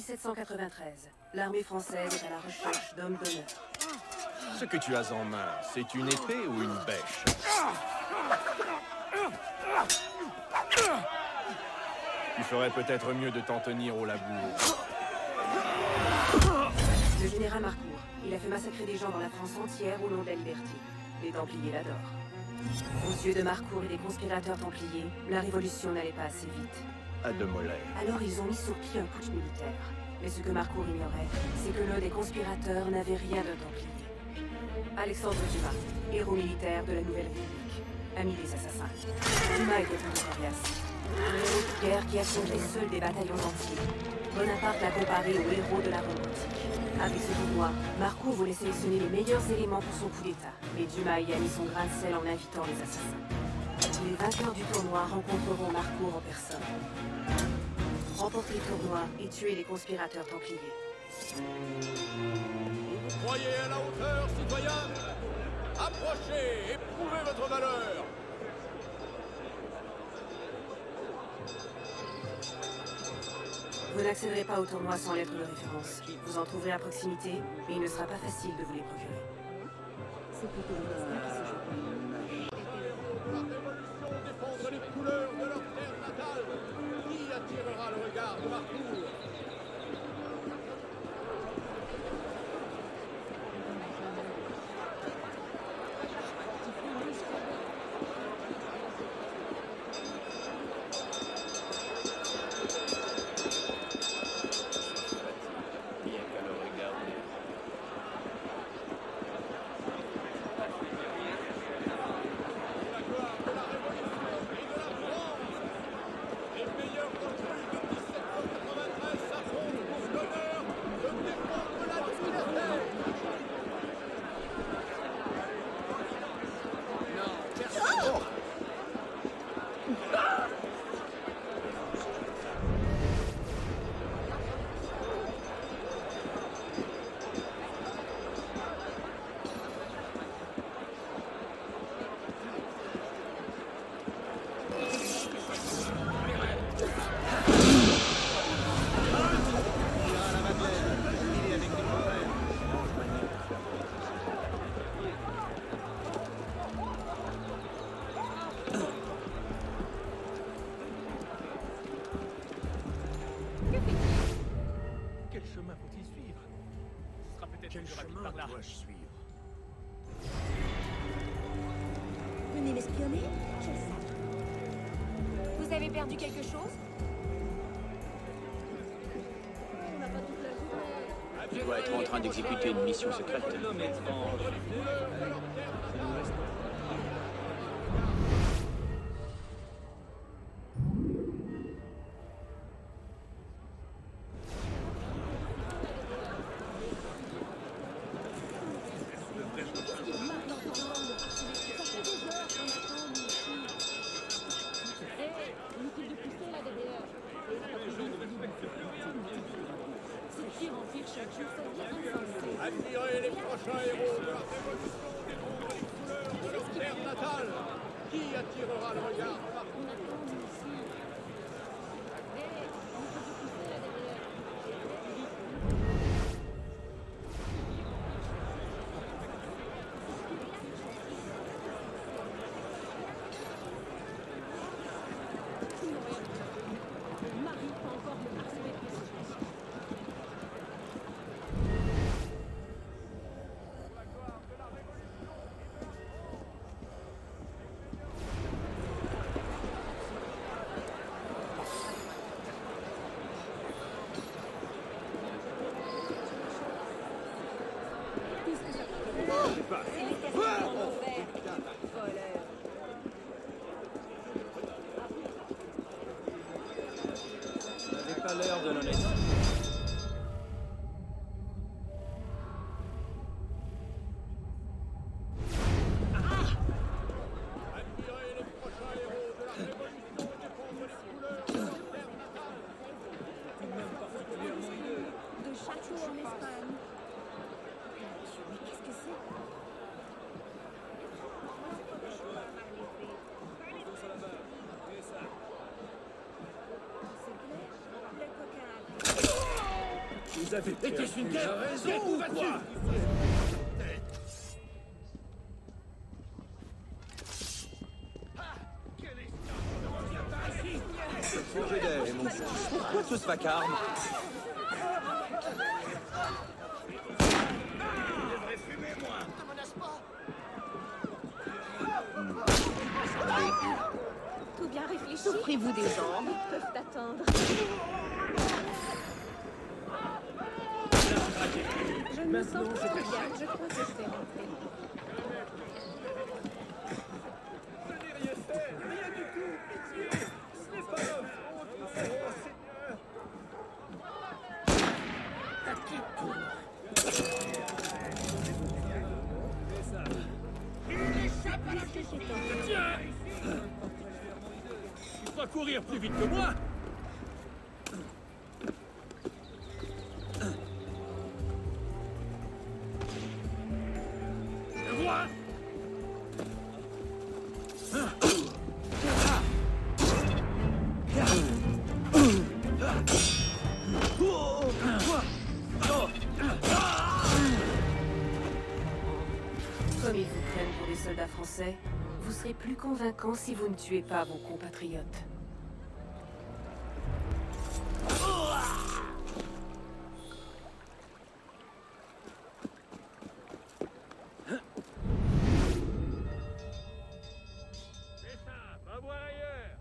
1793. L'armée française est à la recherche d'hommes d'honneur. Ce que tu as en main, c'est une épée ou une bêche? Tu ferais peut-être mieux de t'en tenir au labour. Le général Marcourt, il a fait massacrer des gens dans la France entière au nom de la liberté. Les Templiers l'adorent. Aux yeux de Marcourt et des conspirateurs templiers, la révolution n'allait pas assez vite. À de mollet. Alors ils ont mis sur pied un putsch militaire. Mais ce que Marcourt ignorait, c'est que l'un des conspirateurs n'avait rien d'un Templier. Alexandre Dumas, héros militaire de la Nouvelle République, ami des assassins. Dumas était un coriace. Un héros de guerre qui a sauvé seul des bataillons entiers. Bonaparte l'a comparé au héros de la Rome antique. Avec ce tournoi, Marcourt voulait sélectionner les meilleurs éléments pour son coup d'État. Mais Dumas y a mis son grain de sel en invitant les assassins. Les vainqueurs du tournoi rencontreront Marcourt en personne. Remporter le tournoi et tuer les conspirateurs templiers. Vous croyez à la hauteur, citoyens? Approchez et prouvez votre valeur! Vous n'accéderez pas au tournoi sans lettre de référence. Vous en trouverez à proximité, mais il ne sera pas facile de vous les procurer. C'est plutôt le destin qui se joue. La révolution défendre les couleurs de leur terre natale. Qui attirera le regard de Marcourt? Quel chemin faut-il suivre? Ce sera peut-être Quel plus rapide chemin par là. dois-je suivre? Venez m'espionner? Quel sale. Vous avez perdu quelque chose? Je dois être en train d'exécuter une mission secrète. Admirez les prochains héros de la révolution défendre les couleurs de leur terre natale. Qui attirera le regard de Marcourt? Vous avez Était-ce une guerre raison ou ou quoi? quoi? Changer d'air, mon fils. Pourquoi tout ce vacarme? Tout bien réfléchi. Souffrez-vous des jambes? Ils peuvent attendre. Je ne me sens pas très bien. Je crois que je vais rentrer. Je n'ai rien fait, rien du tout, pitié. Ce n'est pas ma faute. Oh, Seigneur. Tiens! Tu vas courir plus vite que moi? Le vois? Comme ils vous prennent pour des soldats français, vous serez plus convaincants si vous ne tuez pas vos compatriotes. C'est ça, va voir ailleurs.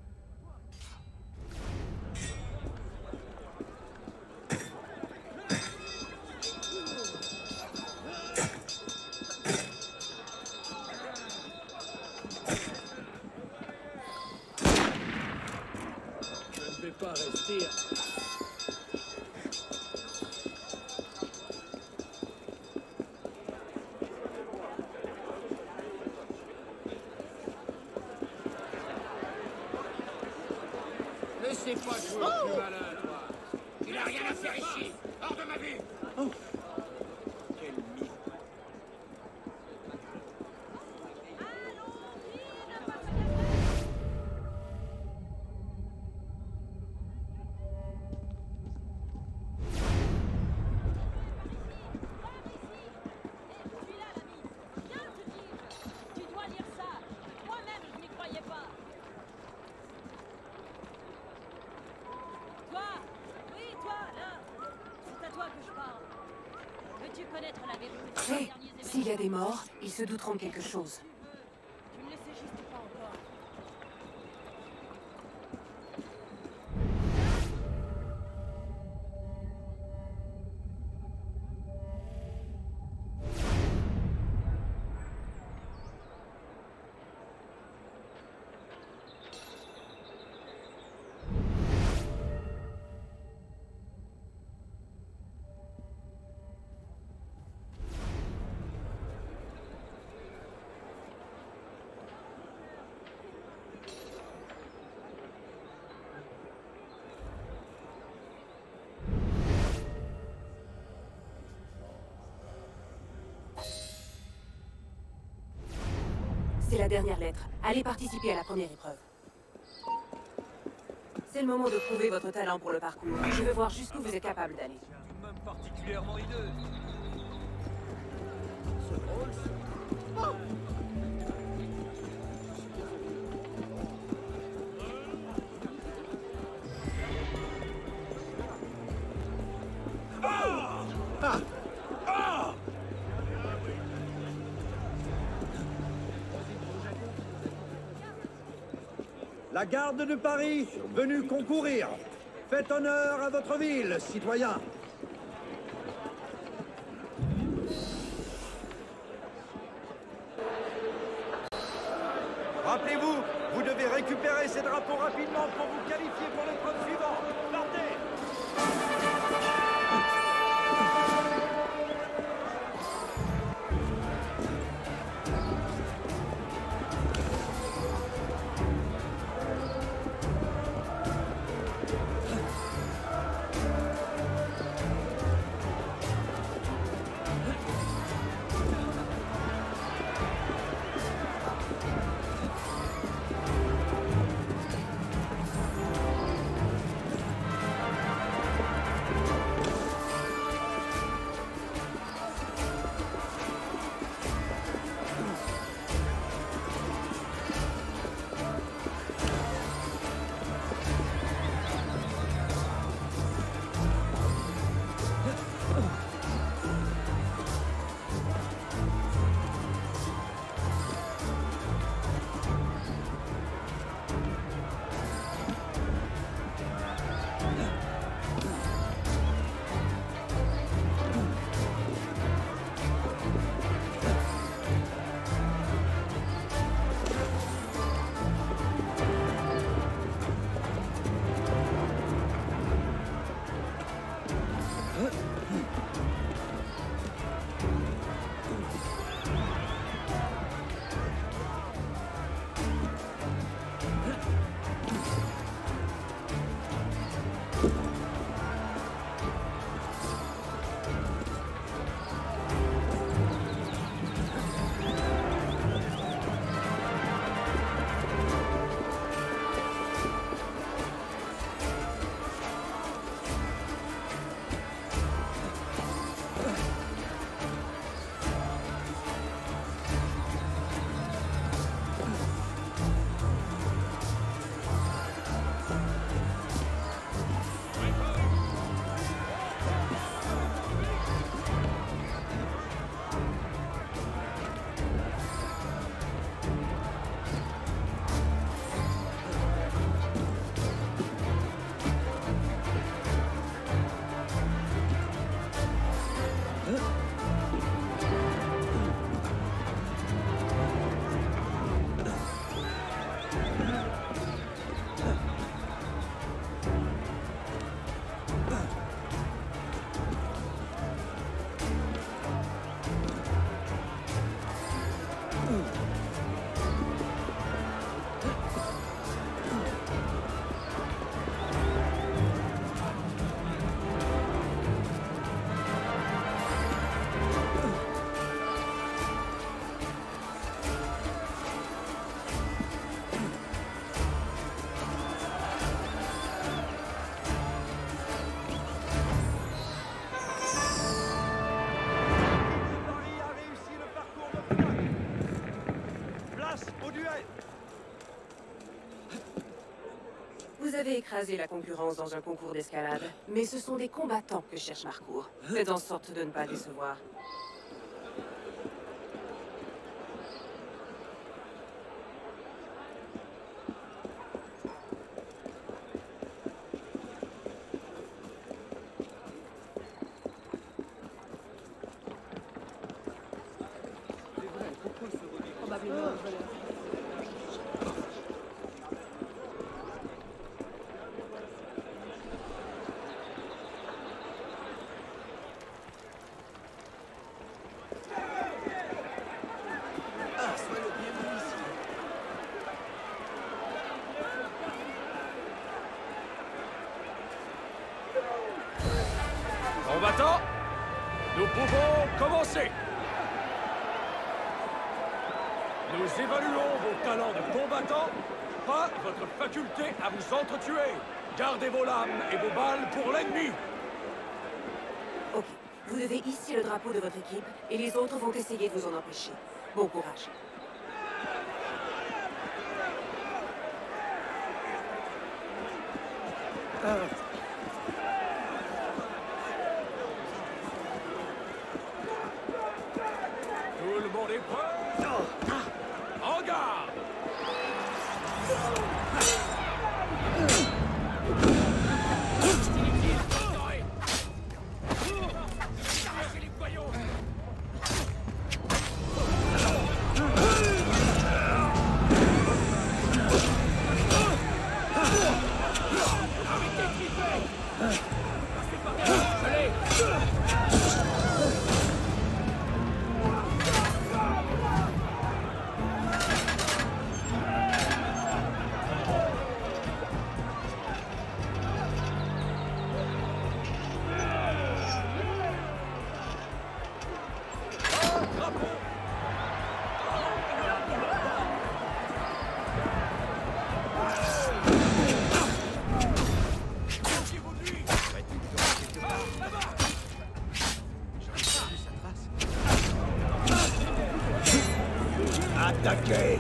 Je ne vais pas rester. Laissez pas jouer au plus malin, toi. Il a rien à faire ici. Hors de ma vue. Tu dois lire ça. Moi-même, je n'y croyais pas. Toi, oui, toi, là. C'est à toi que je parle. Veux-tu connaître la vérité des Hé, derniers événements? s'il y a des morts, ils se douteront de quelque chose. Tu ne le sais juste pas encore. C'est la dernière lettre. Allez participer à la première épreuve. C'est le moment de prouver votre talent pour le parcours. Je veux voir jusqu'où vous êtes capable d'aller. Même particulièrement hideux. La garde de Paris, venue concourir. Faites honneur à votre ville, citoyens. Rappelez-vous, vous devez récupérer ces drapeaux rapidement pour vous qualifier pour l'épreuve suivante. Partez! Vous avez écrasé la concurrence dans un concours d'escalade, mais ce sont des combattants que cherche Marcourt. Faites en sorte de ne pas décevoir. Combattants, nous pouvons commencer. Nous évaluons vos talents de combattants, pas votre faculté à vous entretuer. Gardez vos lames et vos balles pour l'ennemi. Ok, vous devez hisser le drapeau de votre équipe, et les autres vont essayer de vous en empêcher. Bon courage. Tout le monde est prêt? En garde! Attaquez!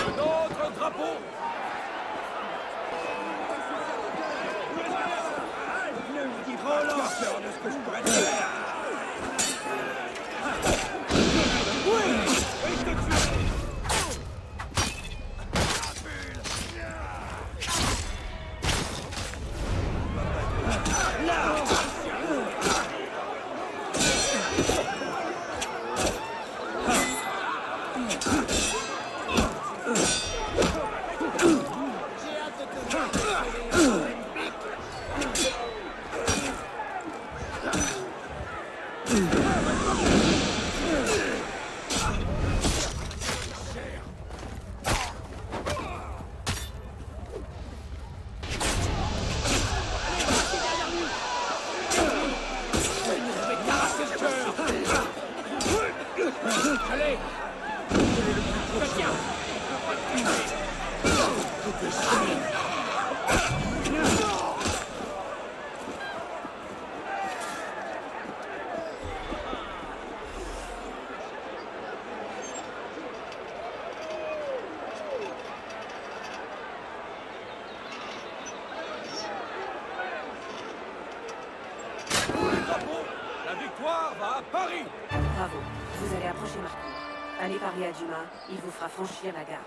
Un autre drapeau. Allez! Tiens! La victoire va à Paris. Bravo, vous allez approcher Marcourt. Allez parier à Dumas, il vous fera franchir la garde.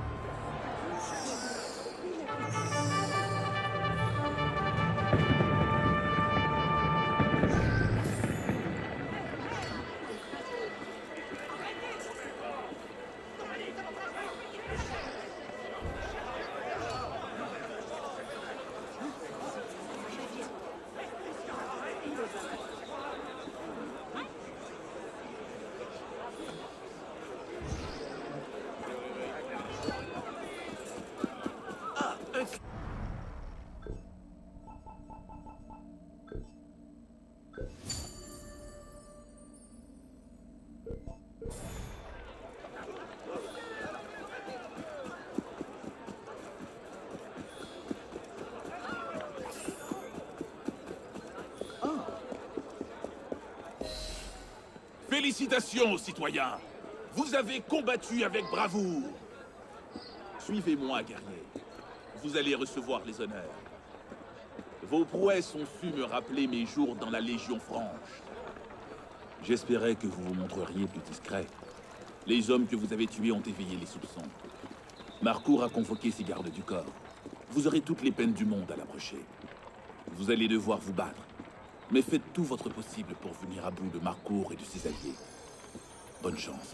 Félicitations, citoyens! Vous avez combattu avec bravoure. Suivez-moi, guerrier. Vous allez recevoir les honneurs. Vos prouesses ont su me rappeler mes jours dans la Légion franche. J'espérais que vous vous montreriez plus discret. Les hommes que vous avez tués ont éveillé les soupçons. Marcourt a convoqué ses gardes du corps. Vous aurez toutes les peines du monde à l'approcher. Vous allez devoir vous battre. Mais faites tout votre possible pour venir à bout de Marcourt et de ses alliés. Bonne chance.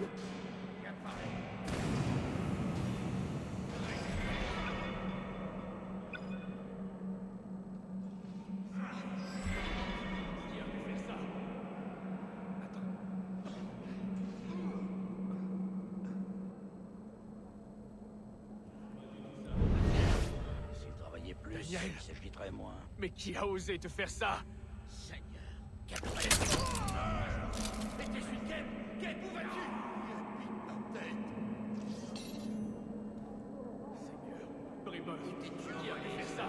S'il travaillait plus, Daniel. il s'agiterait moins. Mais qui a osé te faire ça? Seigneur, quelle balèze. Mais t'es celui de Kate. Kate, où vas-tu? Seigneur, Brimol, qui a pu faire ça?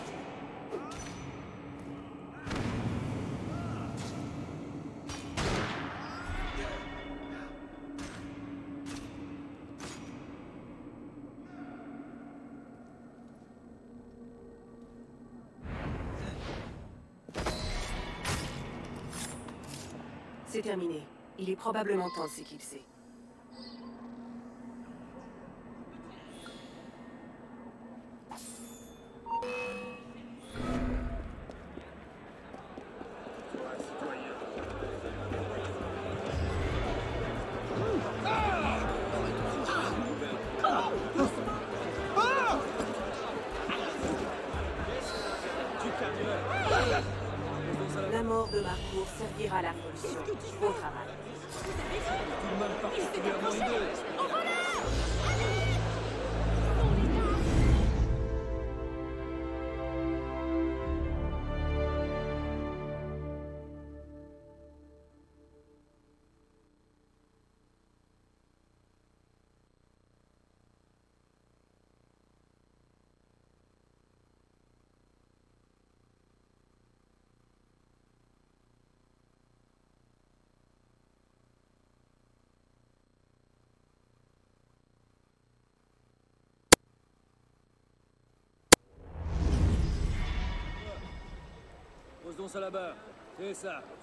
C'est terminé. Il est probablement temps de s'éclipser. La mort de Marcourt servira à la révolution. Bon travail. Pose donc ça là-bas. C'est ça.